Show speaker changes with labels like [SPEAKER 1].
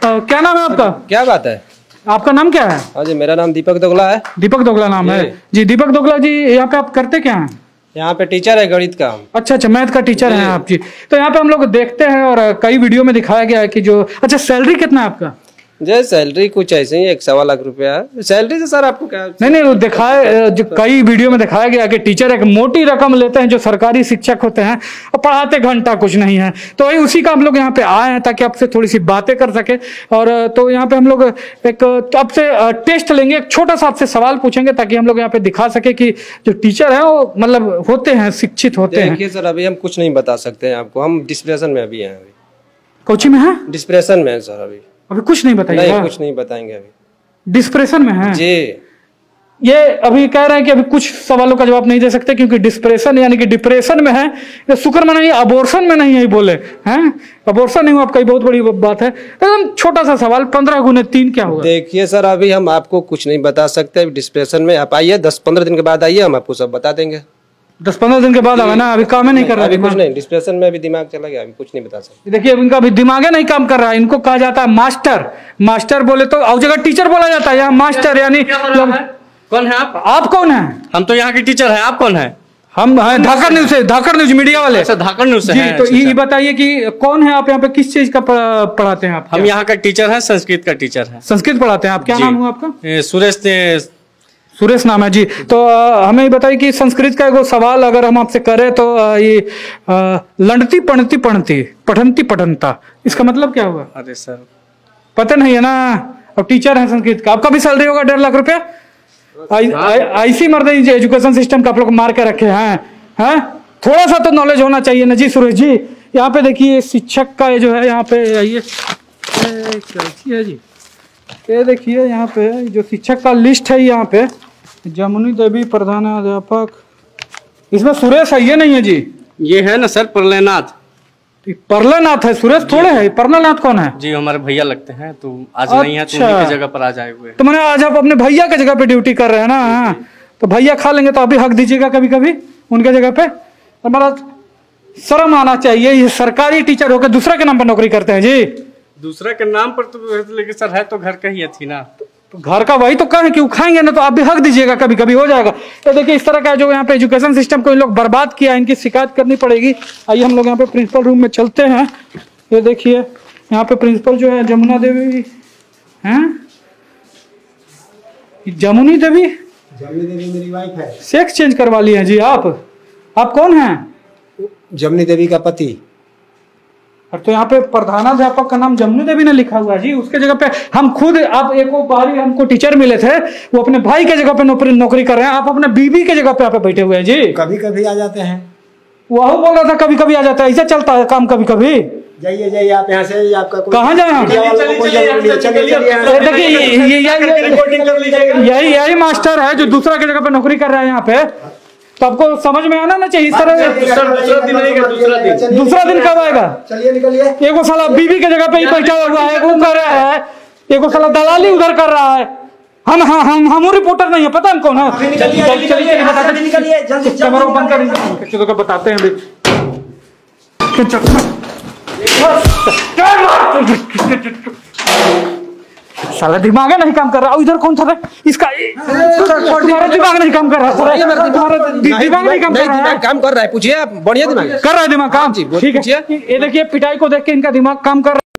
[SPEAKER 1] क्या नाम है आपका?
[SPEAKER 2] क्या बात है?
[SPEAKER 1] आपका नाम क्या है?
[SPEAKER 2] हाँ जी, मेरा नाम दीपक दोगला है।
[SPEAKER 1] दीपक दोगला नाम है जी। दीपक दोगला जी, यहाँ पे आप करते क्या हैं?
[SPEAKER 2] यहाँ पे टीचर है गणित का। अच्छा,
[SPEAKER 1] मैथ का टीचर हैं आप जी। तो यहाँ पे हम लोग देखते हैं और कई वीडियो में दिखाया गया है कि जो अच्छा सैलरी कितना है आपका?
[SPEAKER 2] जी सैलरी कुछ ऐसे ही 1.25 लाख रुपया है सैलरी से। सर आपको क्या?
[SPEAKER 1] नहीं वो दिखाए जो कई वीडियो में दिखाया गया कि टीचर एक मोटी रकम लेते हैं जो सरकारी शिक्षक होते हैं और पढ़ाते घंटा कुछ नहीं है। तो वही उसी का हम लोग यहाँ पे आए हैं ताकि आपसे थोड़ी सी बातें कर सके। और तो यहाँ पे हम लोग एक आपसे टेस्ट लेंगे, एक छोटा सा आपसे सवाल पूछेंगे ताकि हम लोग यहाँ पे दिखा सके कि जो टीचर है वो मतलब होते हैं, शिक्षित होते हैं।
[SPEAKER 2] देखिए सर, अभी हम कुछ नहीं बता सकते हैं आपको, हम डिस्प्रेशन में अभी हैं।
[SPEAKER 1] कोची में है?
[SPEAKER 2] डिस्प्रेशन में है सर।
[SPEAKER 1] अभी कुछ नहीं बताइए?
[SPEAKER 2] नहीं, कुछ नहीं बताएंगे अभी।
[SPEAKER 1] डिस्प्रेशन में है
[SPEAKER 2] जी।
[SPEAKER 1] ये अभी कह रहे हैं कि अभी कुछ सवालों का जवाब नहीं दे सकते क्योंकि डिस्प्रेशन यानी कि डिप्रेशन में है। ये शुक्र में नहीं, अबॉर्शन में नहीं है बोले हैं। अबॉर्शन नहीं हुआ आपका, बहुत बड़ी बात है। एकदम छोटा सा सवाल, 15 गुने 3 क्या होगा?
[SPEAKER 2] देखिए सर, अभी हम आपको कुछ नहीं बता सकते। डिस्प्रेशन में आप आइए, 10-15 दिन के बाद आइए, हम आपको सब बता देंगे।
[SPEAKER 1] 10-15 दिन के बाद आवे ना, अभी काम नहीं कर रहा है।
[SPEAKER 2] कुछ नहीं, डिस्प्रेशन में अभी दिमाग चला गया, अभी कुछ नहीं बता सकते।
[SPEAKER 1] देखिए इनका अभी दिमाग नहीं काम कर रहा है। इनको कहा जाता है मास्टर। मास्टर बोले तो और जगह टीचर बोला जाता है, यहाँ मास्टर यानी
[SPEAKER 3] कौन है आप?
[SPEAKER 1] आप कौन है?
[SPEAKER 3] हम तो यहाँ के टीचर हैं। आप कौन है?
[SPEAKER 1] हम हैं धाकर न्यूज से, धाकर न्यूज मीडिया वाले।
[SPEAKER 3] अच्छा, धाकर न्यूज से हैं।
[SPEAKER 1] तो ये बताइए कि कौन है आप, यहाँ पे किस चीज का पढ़ाते हैं आप?
[SPEAKER 3] हम यहाँ का टीचर है, संस्कृत का टीचर है।
[SPEAKER 1] संस्कृत पढ़ाते हैं आप? क्या नाम हुआ आपका? सुरेश नाम है जी। तो हमें बताइए कि संस्कृत का एक सवाल अगर हम आपसे करें तो ये लंडती पढ़ती पढ़ती पठनती पठनता, इसका मतलब क्या हुआ?
[SPEAKER 3] अरे सर
[SPEAKER 1] पता नहीं है ना। और टीचर है संस्कृत का, आपका भी सैलरी होगा 1.5 लाख रुपया। ऐसी मर्द एजुकेशन सिस्टम का आप लोग मार के रखे हैं। थोड़ा सा तो नॉलेज होना चाहिए ना जी। सुरेश जी, यहाँ पे देखिए शिक्षक का ये जो है यहाँ पे ये है जी। ये देखिए यहाँ पे जो शिक्षक का लिस्ट है, यहाँ पे जमुनी देवी प्रधानाध्यापक, इसमें सुरेश है ये नहीं है जी।
[SPEAKER 3] ये है ना सर प्रलयनाथ।
[SPEAKER 1] परलनाथ है, सुरेश थोड़े है। परलनाथ कौन है?
[SPEAKER 3] जी हमारे भैया लगते हैं, तो आज नहीं है तो उन्हीं की जगह पर आ जाए हुए।
[SPEAKER 1] तो मैंने आज आप अपने भैया की जगह पे ड्यूटी कर रहे हैं ना। तो भैया खा लेंगे तो अभी हक दीजिएगा कभी कभी उनके जगह पे। हमारा शर्म आना चाहिए, ये सरकारी टीचर होकर दूसरा के नाम पर नौकरी करते हैं जी।
[SPEAKER 3] दूसरा के नाम पर तो लेकिन सर है तो घर का ही थी ना।
[SPEAKER 1] तो घर का वही तो कहें कि उखाएंगे ना, तो आप भी हक दीजिएगा कभी कभी हो जाएगा। तो देखिए इस तरह का जो यहाँ पे एजुकेशन सिस्टम को इन लोग बर्बाद किया, इनकी शिकायत करनी पड़ेगी। आइए हम लोग यहाँ पे प्रिंसिपल रूम में चलते हैं। ये देखिए यहाँ पे प्रिंसिपल जो है जमुना देवी हैं। जमुनी देवी
[SPEAKER 4] मेरी वाइफ है।
[SPEAKER 1] सेक्स चेंज करवा लिए हैं जी आप कौन हैं?
[SPEAKER 4] जमुनी देवी का पति।
[SPEAKER 1] तो यहाँ पे प्रधानाध्यापक का नाम जमुनी देवी ने लिखा हुआ है जी। उसके जगह पे हम खुद, आप एक बारी हमको टीचर मिले थे, वो अपने भाई के जगह पे नौकरी कर रहे हैं। आप अपने बीवी के जगह पे यहाँ पे बैठे हुए हैं जी।
[SPEAKER 4] कभी कभी आ जाते हैं।
[SPEAKER 1] वह बोल रहा था कभी कभी आ जाता है, ऐसा चलता है काम कभी कभी।
[SPEAKER 4] जाइए आप यहाँ से, आपका
[SPEAKER 1] कहाँ जाए हम? देखिए यही मास्टर है जो दूसरा की जगह पे नौकरी कर रहा है यहाँ पे। तो आपको समझ में आना ना चाहिए इस तरह। दूसरा दिन कब आएगा?
[SPEAKER 4] चलिए निकलिए।
[SPEAKER 1] एगो साला बीवी के जगह पे ही बैठा हुआ है, वो कर रहा है। एगो साला दलाली उधर कर रहा है। हम रिपोर्टर नहीं है, पता है कौन है? कैमरा बंद कर, बताते हैं साला दिमाग नहीं काम कर रहा। इधर कौन था इसका? दिमाग नहीं काम कर रहा। दिमाग नहीं काम कर रहा है।
[SPEAKER 2] काम कर रहा है, पूछिए आप। बढ़िया दिमाग
[SPEAKER 1] कर रहा है, दिमाग काम। ठीक है, ये देखिए पिटाई को देख के इनका दिमाग काम कर रहा है।